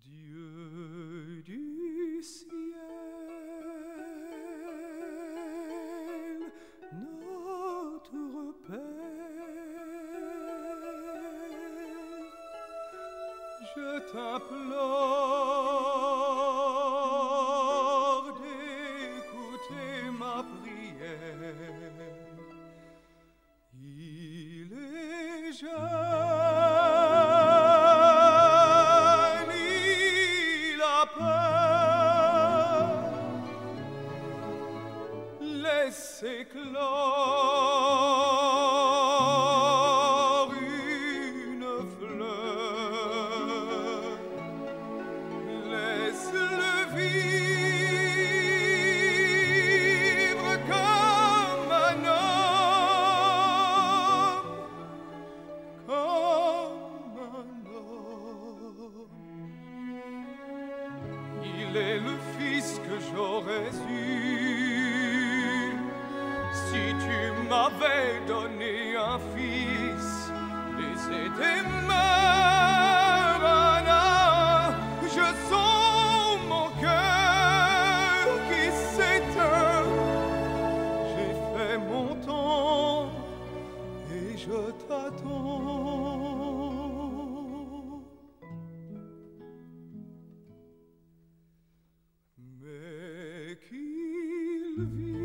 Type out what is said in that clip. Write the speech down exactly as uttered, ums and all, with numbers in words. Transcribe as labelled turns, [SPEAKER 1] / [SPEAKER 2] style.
[SPEAKER 1] Dieu du ciel, notre Père, je t'implore d'écouter ma prière. Il est jeune, il a peur, laisse éclore une fleur, laisse-le vivre comme un homme, comme un homme. Il est le fils que j'aurais eu si tu m'avais donné un fils. Laissez tes mains, Anna, je sens mon cœur qui s'éteint. J'ai fait mon temps et je t'attends. Mais qu'il vienne